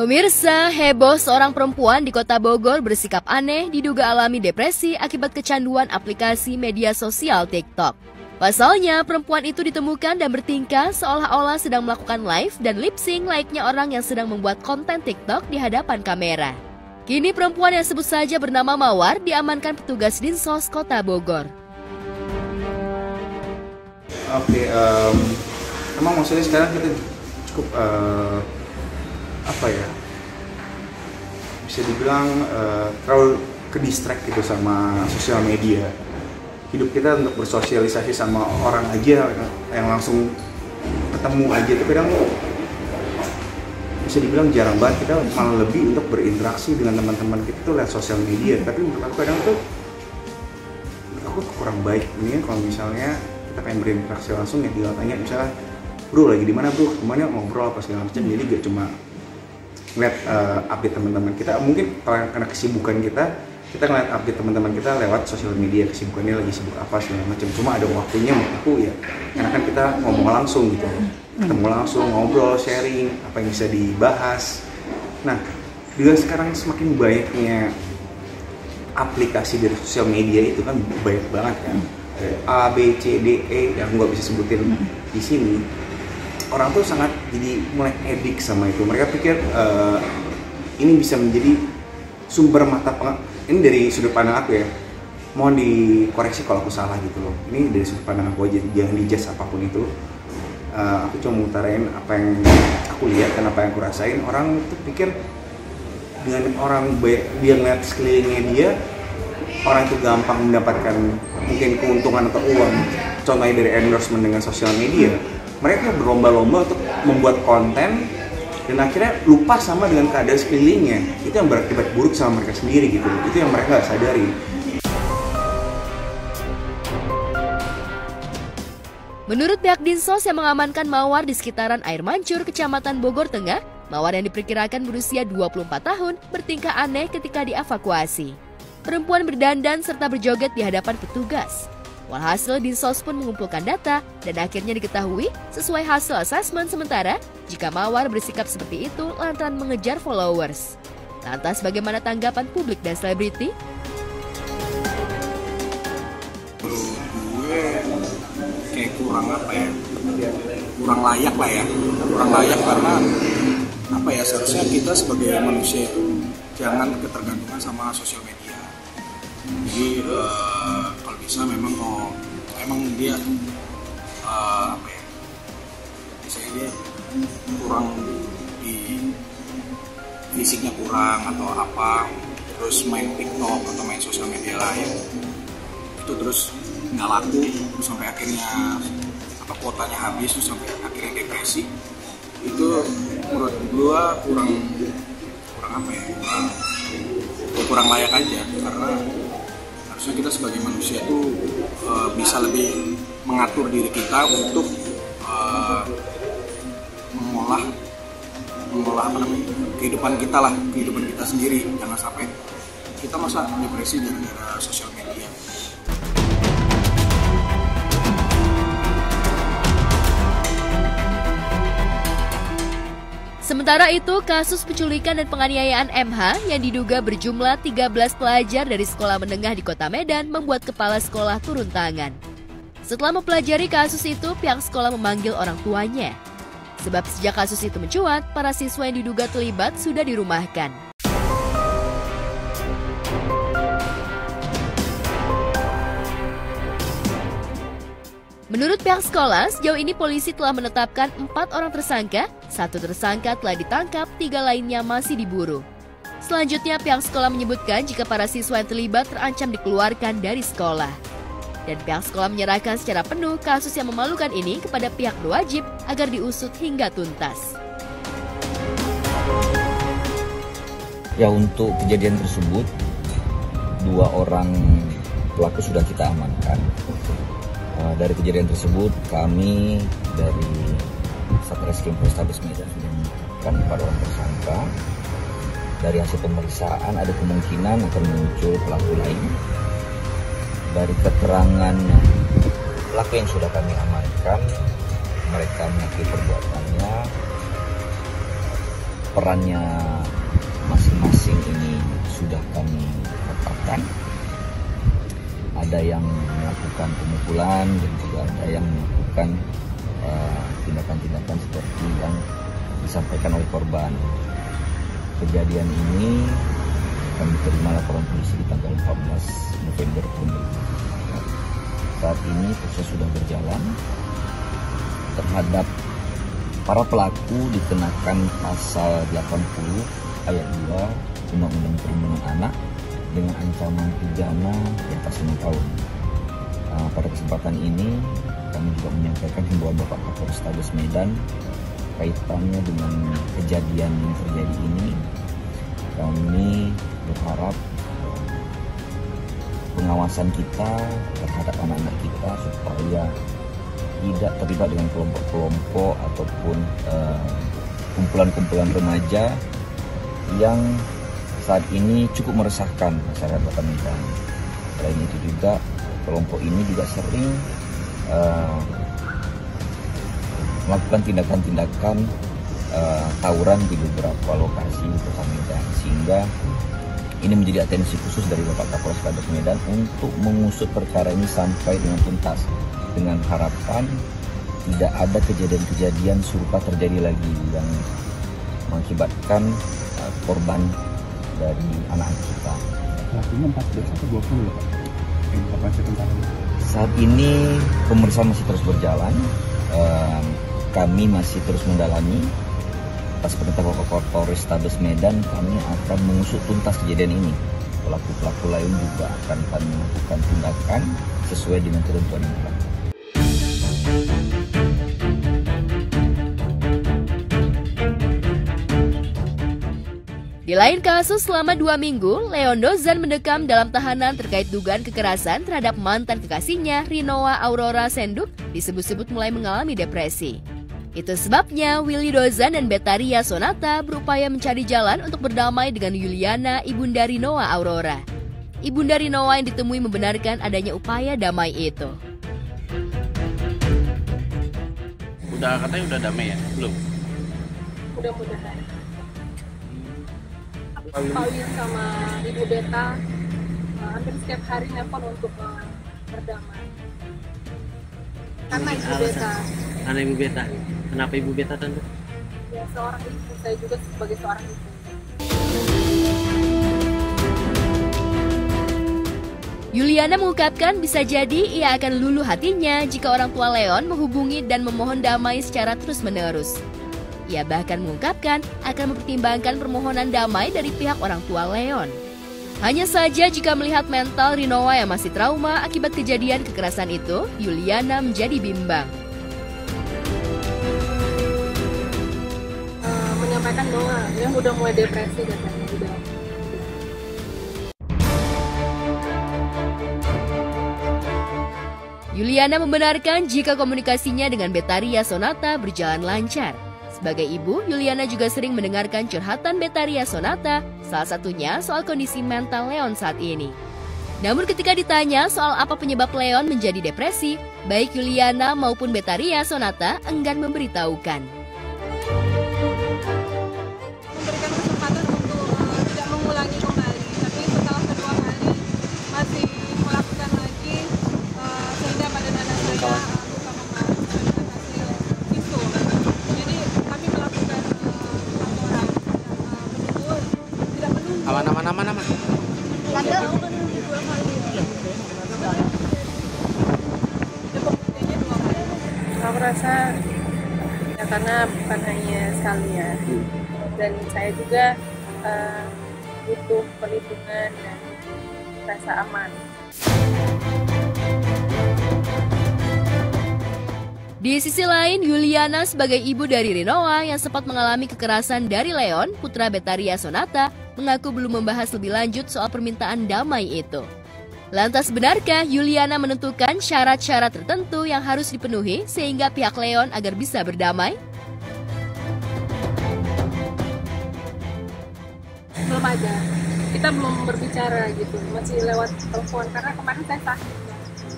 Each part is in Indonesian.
Pemirsa, heboh seorang perempuan di kota Bogor bersikap aneh diduga alami depresi akibat kecanduan aplikasi media sosial TikTok. Pasalnya, perempuan itu ditemukan dan bertingkah seolah-olah sedang melakukan live dan lip sync layaknya orang yang sedang membuat konten TikTok di hadapan kamera. Kini perempuan yang sebut saja bernama Mawar diamankan petugas Dinsos Kota Bogor. Oke, emang maksudnya sekarang kita cukup bisa dibilang terlalu ke-distract gitu sama sosial media. Hidup kita untuk bersosialisasi sama orang aja yang langsung ketemu aja, tapi kadang bisa dibilang jarang banget. Kita malah lebih untuk berinteraksi dengan teman-teman kita tuh lewat sosial media. Tapi menurut aku kadang tuh aku kurang baik. Mendingan kalau misalnya kita pengen berinteraksi langsung ya tinggal tanya, misalnya bro lagi di mana bro, kemana ngobrol apa segala macam. Jadi gak cuma ngeliat update teman-teman kita. Mungkin kalau karena kesibukan kita ngeliat update teman-teman kita lewat sosial media, kesibukannya lagi sibuk apa segala macam. Cuma ada waktunya menurut aku ya, karena kan kita ngomong langsung gitu, ketemu langsung, ngobrol, sharing apa yang bisa dibahas. Nah, juga sekarang semakin banyaknya aplikasi dari sosial media itu kan banyak banget kan, A, B, C, D, E yang nggak bisa sebutin di sini. Orang tuh sangat jadi mulai edik sama itu. Mereka pikir ini bisa menjadi sumber mata ini dari sudut pandang aku ya. Mohon dikoreksi kalau aku salah gitu loh. Ini dari sudut pandang aku aja, jangan dijudge apapun itu. Aku cuma mengutarain apa yang aku lihat dan apa yang aku rasain. Orang tuh pikir dengan orang dia ngeliat sekelilingnya dia, orang itu gampang mendapatkan mungkin keuntungan atau uang. Contohnya dari endorsement dengan sosial media. Mereka berlomba-lomba untuk membuat konten dan akhirnya lupa sama dengan keadaan sekelilingnya. Itu yang berakibat buruk sama mereka sendiri gitu. Itu yang mereka nggak sadari. Menurut pihak Dinsos yang mengamankan Mawar di sekitaran Air Mancur, Kecamatan Bogor Tengah, Mawar yang diperkirakan berusia 24 tahun bertingkah aneh ketika dievakuasi. Perempuan berdandan serta berjoget di hadapan petugas. Walhasil Dinsos pun mengumpulkan data dan akhirnya diketahui sesuai hasil asesmen sementara jika Mawar bersikap seperti itu lantaran mengejar followers. Lantas bagaimana tanggapan publik dan selebriti? Gue kayak kurang kurang layak lah ya, karena seharusnya kita sebagai manusia itu jangan ketergantungan sama sosial media. Jadi kalau bisa memang dia misalnya dia kurang di fisiknya kurang atau apa, terus main TikTok atau main sosial media lain itu terus nggak laku, terus sampai akhirnya kuotanya habis, terus sampai akhirnya depresi, itu menurut gua kurang layak aja. Karena harusnya kita sebagai manusia tuh bisa lebih mengatur diri kita untuk mengolah kehidupan kita sendiri. Jangan sampai kita masa depresi gara-gara sosial media. Sementara itu, kasus penculikan dan penganiayaan MH yang diduga berjumlah 13 pelajar dari sekolah menengah di Kota Medan membuat kepala sekolah turun tangan. Setelah mempelajari kasus itu, pihak sekolah memanggil orang tuanya. Sebab sejak kasus itu mencuat, para siswa yang diduga terlibat sudah dirumahkan. Menurut pihak sekolah, sejauh ini polisi telah menetapkan 4 orang tersangka, 1 tersangka telah ditangkap, 3 lainnya masih diburu. Selanjutnya, pihak sekolah menyebutkan jika para siswa yang terlibat terancam dikeluarkan dari sekolah. Dan pihak sekolah menyerahkan secara penuh kasus yang memalukan ini kepada pihak berwajib agar diusut hingga tuntas. Ya, untuk kejadian tersebut, 2 orang pelaku sudah kita amankan. Dari kejadian tersebut, kami dari Satreskrim Polrestabes Medan sudah menetapkan 4 orang tersangka. Dari hasil pemeriksaan ada kemungkinan akan muncul pelaku lain. Dari keterangan pelaku yang sudah kami amankan, mereka mengakui perbuatannya. perannya masing-masing ini sudah kami tetapkan. Ada yang melakukan pemukulan dan juga ada yang melakukan tindakan-tindakan seperti yang disampaikan oleh korban. Kejadian ini kami terima laporan polisi di tanggal 14 November 2020. Saat ini proses sudah berjalan. Terhadap para pelaku dikenakan pasal 80 ayat 2 Undang-Undang Perlindungan Anak dengan ancaman pidana di atas 5 tahun. Pada kesempatan ini kami juga menyampaikan himbauan Bapak Kapolrestabes Medan kaitannya dengan kejadian yang terjadi ini. Kami berharap pengawasan kita terhadap anak-anak kita supaya tidak terlibat dengan kelompok-kelompok ataupun kumpulan-kumpulan remaja yang saat ini cukup meresahkan masyarakat Kota Medan. Selain itu juga kelompok ini juga sering melakukan tindakan-tindakan tawuran di beberapa lokasi di Kota Medan, sehingga ini menjadi atensi khusus dari Bapak Kapolrestabes Medan untuk mengusut perkara ini sampai dengan tuntas, dengan harapan tidak ada kejadian-kejadian serupa terjadi lagi yang mengakibatkan korban dari anak kita. Pelakunya 14 atau 20 Pak? Saat ini pemeriksaan masih terus berjalan. Kami masih terus mendalami. Atas perintah Bapak Kapolrestabes Medan, kami akan mengusut tuntas kejadian ini. Pelaku-pelaku lain juga akan kami melakukan tindakan sesuai dengan ketentuan yang berlaku. Di lain kasus, selama 2 minggu, Leon Dozan mendekam dalam tahanan terkait dugaan kekerasan terhadap mantan kekasihnya, Rinoa Aurora Senduk, disebut-sebut mulai mengalami depresi. Itu sebabnya Willy Dozan dan Betaria Sonata berupaya mencari jalan untuk berdamai dengan Yuliana, ibunda Rinoa Aurora. Ibunda Rinoa yang ditemui membenarkan adanya upaya damai itu. Katanya udah damai ya? Belum? Mudah-mudahan. Pak Wil sama Ibu Beta hampir setiap hari nelpon untuk berdamai. Karena Ibu Beta. Karena Ibu Beta. Kenapa Ibu Beta tante? Ya, seorang ibu, saya juga sebagai seorang ibu. Yuliana mengungkapkan bisa jadi ia akan luluh hatinya jika orang tua Leon menghubungi dan memohon damai secara terus-menerus. Ia bahkan mengungkapkan akan mempertimbangkan permohonan damai dari pihak orang tua Leon. Hanya saja jika melihat mental Rinoa yang masih trauma akibat kejadian kekerasan itu, Yuliana menjadi bimbang. Menyampaikan bahwa dia udah mulai depresi katanya juga. Yuliana membenarkan jika komunikasinya dengan Betaria Sonata berjalan lancar. Sebagai ibu, Yuliana juga sering mendengarkan curhatan Betaria Sonata, salah satunya soal kondisi mental Leon saat ini. Namun ketika ditanya soal apa penyebab Leon menjadi depresi, baik Yuliana maupun Betaria Sonata enggan memberitahukan. Memberikan kesempatan untuk tidak mengulangi kembali, tapi setelah kedua kali masih melakukan lagi, sehingga pada anak saya luka memar dengan hasil visum. Jadi kami melakukan laporan betul tidak menunggu. Aman. Ada dua kali. Pembuktiannya 2 kali. Aku rasa ya karena bukan hanya sekali ya, dan saya juga butuh perlindungan dan rasa aman. Di sisi lain, Yuliana sebagai ibu dari Rinoa yang sempat mengalami kekerasan dari Leon, putra Betaria Sonata, mengaku belum membahas lebih lanjut soal permintaan damai itu. Lantas benarkah Yuliana menentukan syarat-syarat tertentu yang harus dipenuhi sehingga pihak Leon agar bisa berdamai? Belum ada. Kita belum berbicara gitu, masih lewat telepon karena kemarin saya sakit.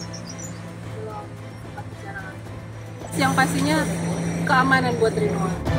Belum sempat bicara. Yang pastinya keamanan buat Rinoa.